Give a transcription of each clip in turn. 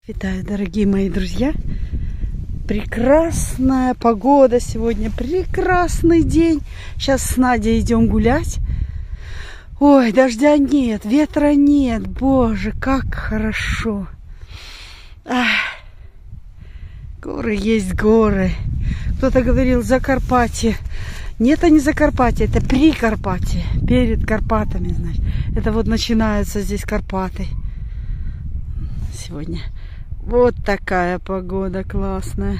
Витаю, дорогие мои друзья! Прекрасная погода сегодня, прекрасный день. Сейчас с Надей идем гулять. Ой, дождя нет, ветра нет. Боже, как хорошо. Ах, горы есть горы. Кто-то говорил Закарпатье. Нет, это не Закарпатье, это Прикарпатье. Перед Карпатами, значит. Это вот начинаются здесь Карпаты. Сегодня вот такая погода классная.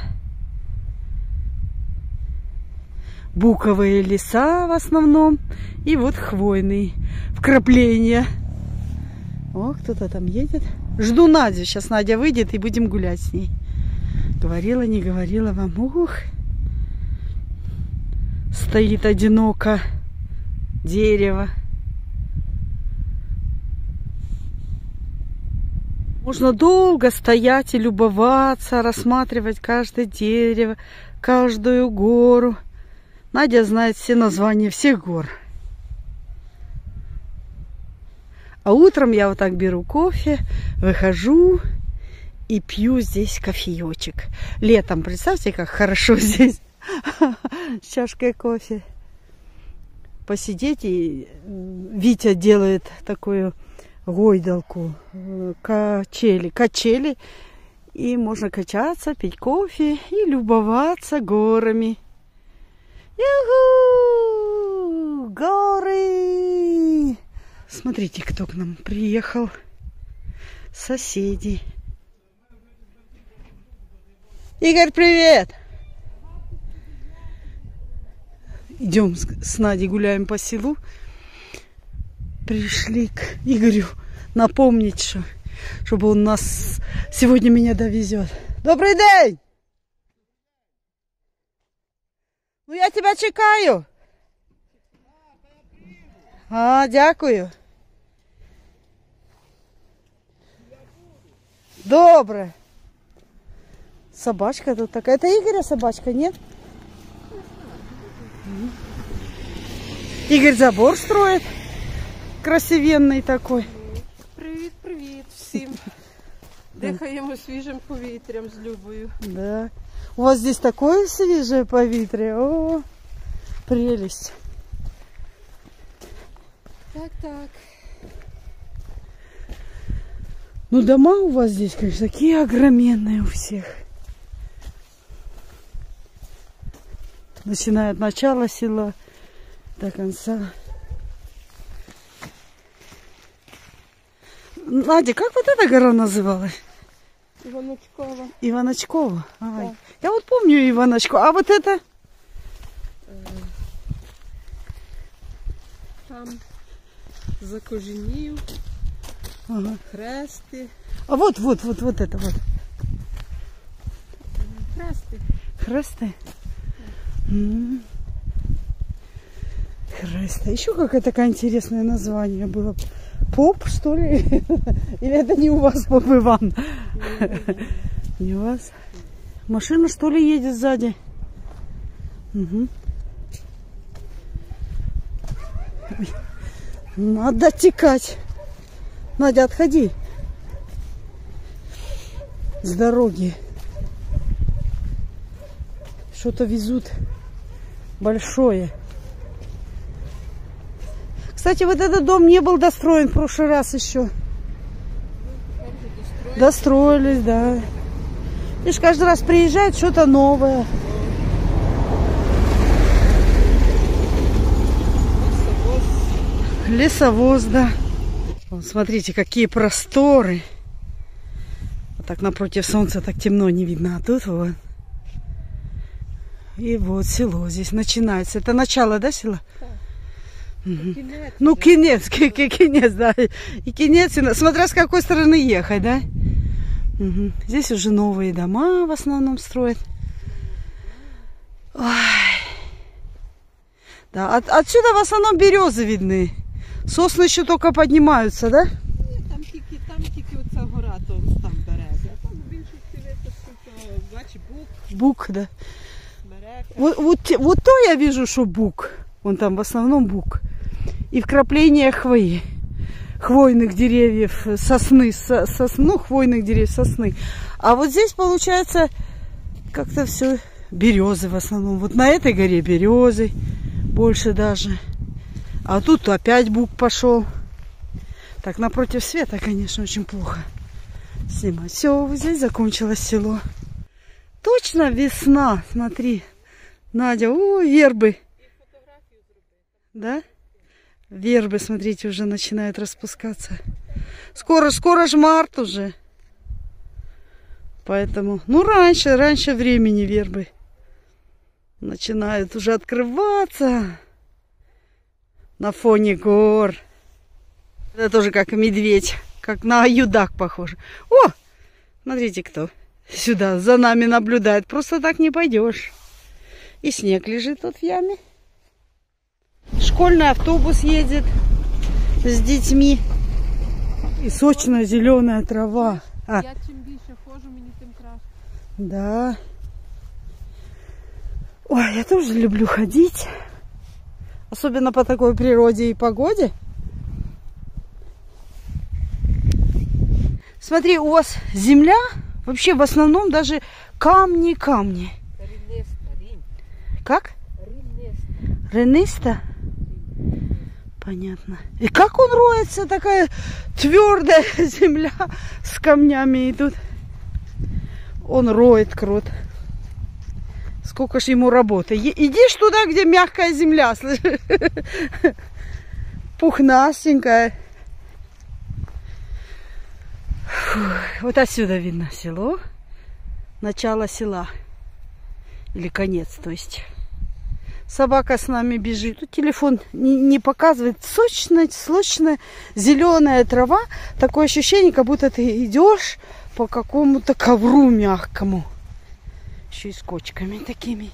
Буковые леса в основном. И вот хвойные вкрапления. О, кто-то там едет. Жду Надю. Сейчас Надя выйдет и будем гулять с ней. Говорила, не говорила вам. Ух. Стоит одиноко дерево. Можно долго стоять и любоваться, рассматривать каждое дерево, каждую гору. Надя знает все названия всех гор. А утром я вот так беру кофе, выхожу и пью здесь кофеечек. Летом, представьте, как хорошо здесь с чашкой кофе. Посидеть, и Витя делает такую гойдалку, качели, и можно качаться, пить кофе и любоваться горами. Юху! Горы! Смотрите, кто к нам приехал. Соседи. Игорь, привет! Идем с Надей гуляем по селу. Пришли к Игорю напомнить, чтобы он нас сегодня меня довезет. Добрый день! Ну я тебя чекаю. А, дякую. Добре. Собачка тут такая. Это Игоря собачка, нет? Игорь забор строит. Красивенний такой. Привіт всім. Дихаємо свіжим повітрям з Любою. Да. У вас здесь такое свежее повітря. О, прелесть. Так. Ну, дома у вас здесь, конечно, такие огроменные у всех. Начиная от начала села до конца. Надя, как вот эта гора называлась? Іваночкова. Иваночкова. Да. Я вот помню Иваночку. А вот это? Там Закоженів, Ага. Хрести. А вот это вот. Хрести. Хресты? Хресты. Еще какое-то такое интересное название было. Поп, что ли? Или это не у вас, поп Иван? Не у вас? Машина, что ли, едет сзади? Угу. Ой. Надо текать. Надя, отходи. С дороги. Что-то везут большое. Кстати, вот этот дом не был достроен в прошлый раз еще. Достроились, да. Видишь, каждый раз приезжает что-то новое. Лесовоз, да. Вот, смотрите, какие просторы. Вот так напротив солнца так темно не видно. А тут вот. И вот село здесь начинается. Это начало, да, села? Угу. Кінець. Ну, конец, да. И конец, смотря с какой стороны ехать, да? Угу. Здесь уже новые дома в основном строят. Ой. Да, отсюда в основном березы видны. Сосны еще только поднимаются, да? Ні, там тільки оця гора, то там береза. А там в більшості випадків, бачиш, Бук, да. берега. Вот то я вижу, что бук. Вон там в основном бук. И вкрапления хвои. хвойных деревьев, сосны, ну, хвойных деревьев, сосны. А вот здесь получается как-то все березы в основном. Вот на этой горе березы больше даже. А тут опять бук пошел. Так, напротив света, конечно, очень плохо снимать. Все, здесь закончилось село. Точно весна, смотри. Надя, о, вербы. Да? Вербы, смотрите, уже начинают распускаться. Скоро же март уже. Поэтому, ну, раньше времени вербы начинают уже открываться на фоне гор. Это тоже как медведь, как на юдак похоже. О, смотрите, кто сюда за нами наблюдает. Просто так не пойдешь. И снег лежит тут в яме. Школьный автобус едет с детьми. И сочная зеленая трава. Я чим більше ходжу, мені тим краще. Да. Ой, я тоже люблю ходить. Особенно по такой природе и погоде. Смотри, у вас земля, вообще в основном даже камни. Как? Рениста? Понятно. И как он роется, такая твердая земля с камнями идут. Он роет, крот. Сколько ж ему работы. Идишь туда, где мягкая земля, слышишь? Пухнастенькая. Вот отсюда видно село. Начало села. Или конец, то есть. Собака с нами бежит. Тут телефон не показывает. Сочная, зеленая трава. Такое ощущение, как будто ты идешь по какому-то ковру мягкому. Еще и с кочками такими.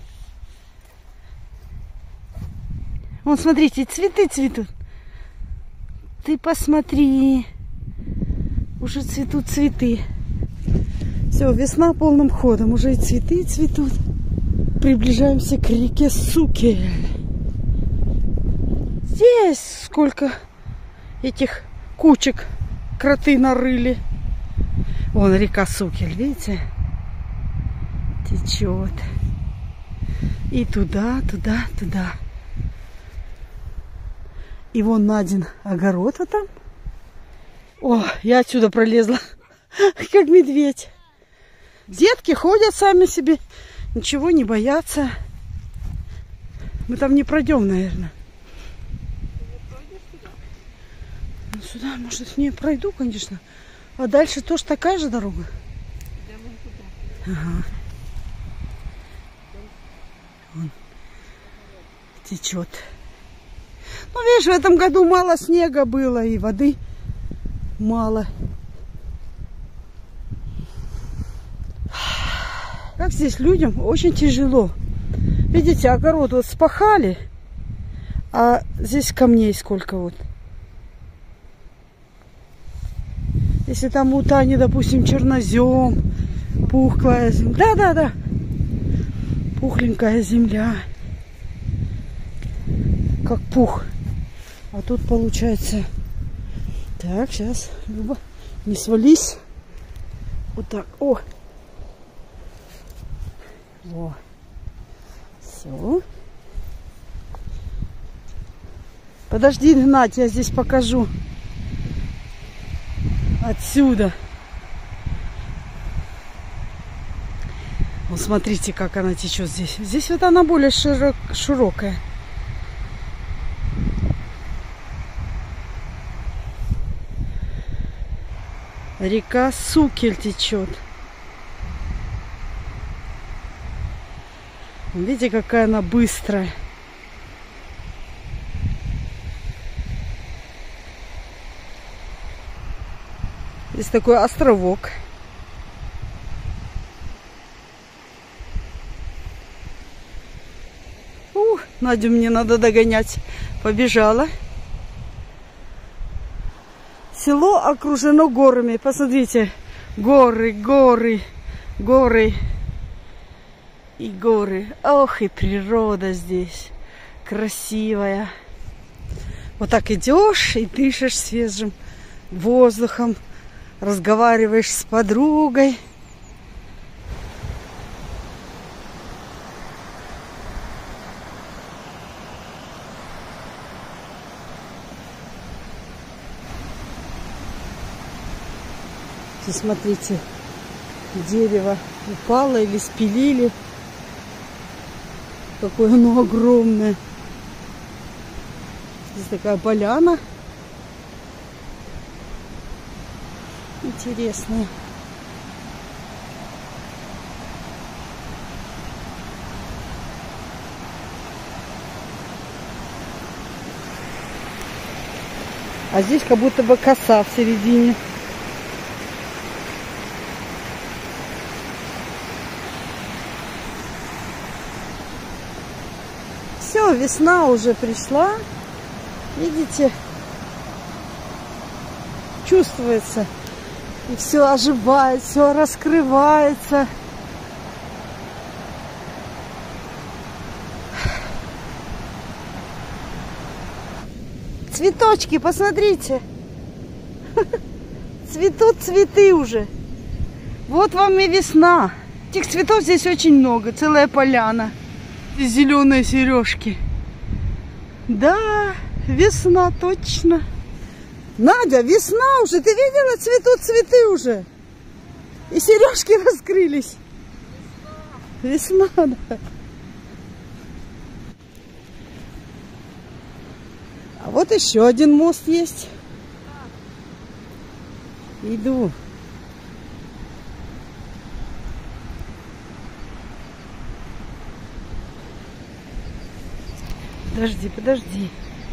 Вон, смотрите, цветы цветут. Ты посмотри. Уже цветут цветы. Все, весна полным ходом. Уже и цветы цветут. Приближаемся к реке Сукель. Здесь сколько этих кучек кроты нарыли. Вон река Сукель, видите? Течет. И туда. И вон Надин огород там. О, я отсюда пролезла, как медведь. Детки ходят сами себе, ничего не боятся. Мы там не пройдем, наверное. Ну, сюда, может, не пройду, конечно. А дальше тоже такая же дорога. Ага. Вон течет. Ну, видишь, в этом году мало снега было и воды мало. Как здесь людям очень тяжело. Видите, огород вот спахали, а здесь камней сколько вот. Если там у Тани, допустим, чернозем, пухлая земля. Да. Пухленькая земля. Как пух. А тут получается... Так, сейчас, Люба, не свались. Вот так. О! Во. Все. Подожди, Гнать, я здесь покажу. Отсюда. Вот смотрите, как она течет здесь. Здесь вот она более широкая. Река Сукель течет. Видите, какая она быстрая. Здесь такой островок. Надю мне надо догонять. Побежала. Село окружено горами. Посмотрите. Горы. И горы. Ох, и природа здесь. Красивая. Вот так идешь и дышишь свежим воздухом, разговариваешь с подругой. Здесь, смотрите, дерево упало или спилили. Какое оно огромное. Здесь такая поляна интересная. А здесь как будто бы коса в середине. Все, весна уже пришла. Видите? Чувствуется. И все оживает, все раскрывается. Цветочки, посмотрите. Цветут цветы уже. Вот вам и весна. Этих цветов здесь очень много, целая поляна. Здесь зеленые сережки. Да, весна, точно. Надя, весна уже. Ты видела, цветут цветы уже. И сережки раскрылись. Весна, да. А вот еще один мост есть. Иду. Подожди, подожди.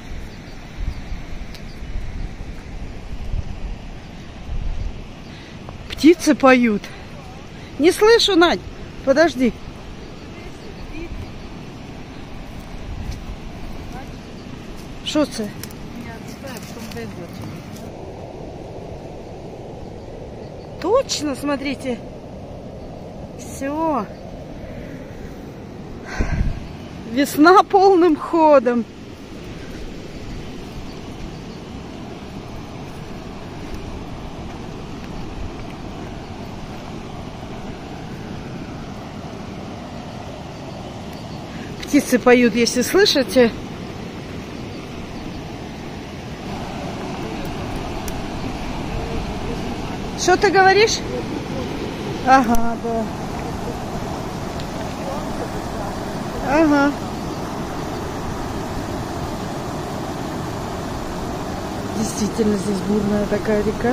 Птицы поют. Не слышу, Надь. Подожди. Что це? Точно, смотрите. Все. Весна полным ходом. Птицы поют, если слышите. Что ты говоришь? Ага, да. Ага. Действительно, здесь бурная такая река.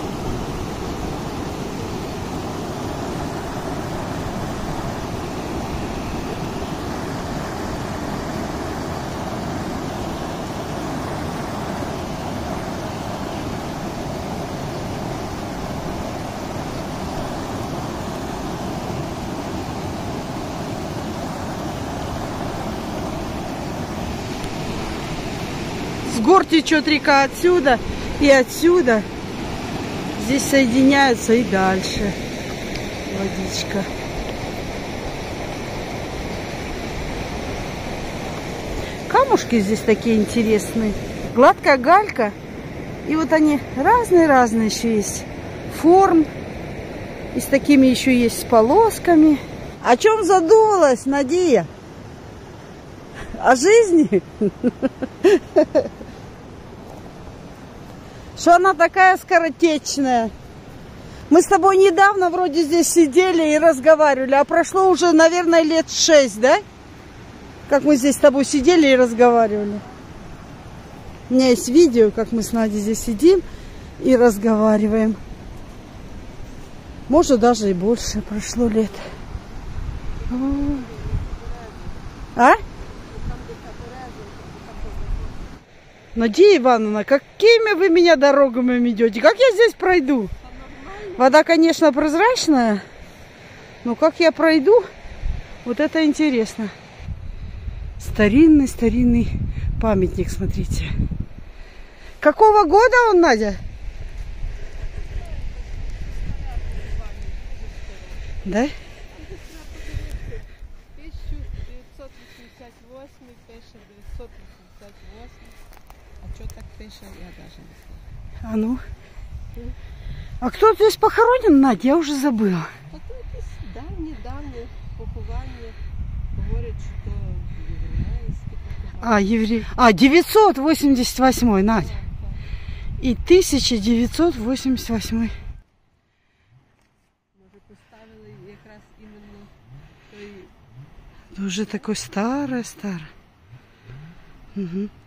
С гор течет река отсюда и отсюда. Здесь соединяются и дальше водичка. Камушки здесь такие интересные. Гладкая галька. И вот они разные-разные еще есть. Форм. И с такими еще есть с полосками. О чем задумалась, Надия? О жизни? Что она такая скоротечная. Мы с тобой недавно вроде здесь сидели и разговаривали, а прошло уже, наверное, лет 6, да? Как мы здесь с тобой сидели и разговаривали. У меня есть видео, как мы с Надей здесь сидим и разговариваем. Может, даже и больше прошло лет. А? Надия Ивановна, какими вы меня дорогами идете? Как я здесь пройду? Вода, конечно, прозрачная, но как я пройду, вот это интересно. Старинный памятник, смотрите. Какого года он, Надя? Да? 1988. А что так пише, я даже не знаю. А ну. А кто здесь похоронен, Надя? Я уже забыла. Та тут якісь давні поховання. Говорять, що єврейські поховання. А, еврей. А, 988, Надя. Так, так. И 1988. Може поставили якраз іменно той. Уже такой старое. Угу.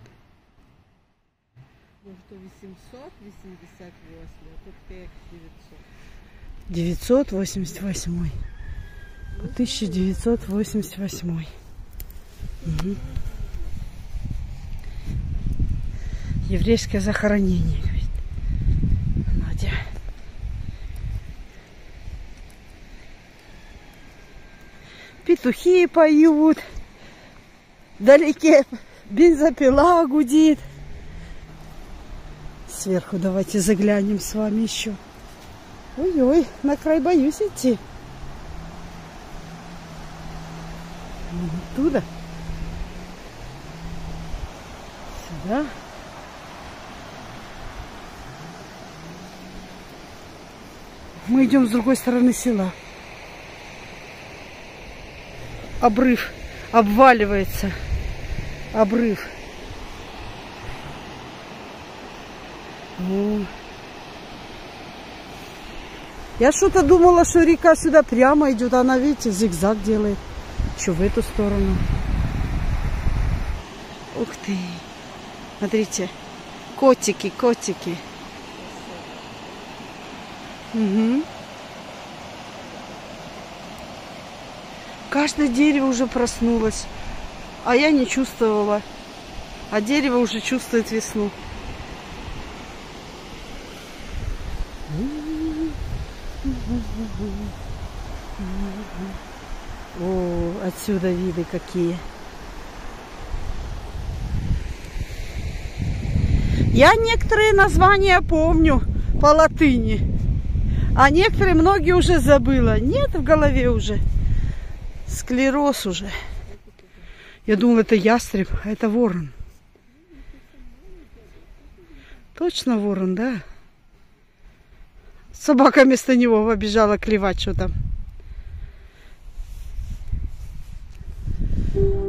Може то 888, а тут як 900. 988. 1988. Угу. Еврейское захоронение, говорит Надя. Петухи поют. Вдалеке бензопила гудит. Сверху давайте заглянем с вами еще. Ой-ой, на край боюсь идти. Оттуда. Сюда. Мы идем с другой стороны села. Обрыв. Обваливается. Обрыв. О. Я что-то думала, что река сюда прямо идет, а она, видите, зигзаг делает. Что в эту сторону? Ух ты! Смотрите, котики. Угу. Каждое дерево уже проснулось, а я не чувствовала. А дерево уже чувствует весну. О, отсюда виды какие. Я некоторые названия помню по латыни, а некоторые, многие уже забыла. Нет в голове уже. Склероз уже. Я думала, это ястреб, а это ворон. Точно ворон, да? Собака вместо него побежала клевать что-то.